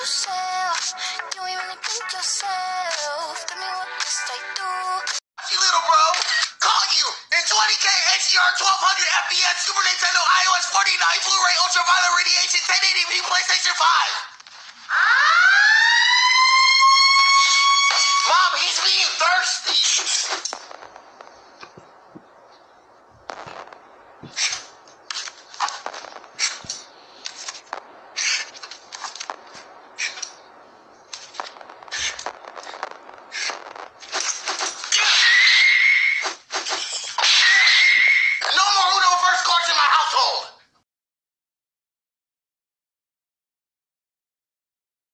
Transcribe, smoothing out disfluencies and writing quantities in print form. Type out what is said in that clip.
yourself. You ain't really pick yourself. Tell me what must I do? You little bro, call you in 20K HDR 1200 FPS Super Nintendo iOS 49 Blu-ray Ultraviolet Radiation 1080p PlayStation 5.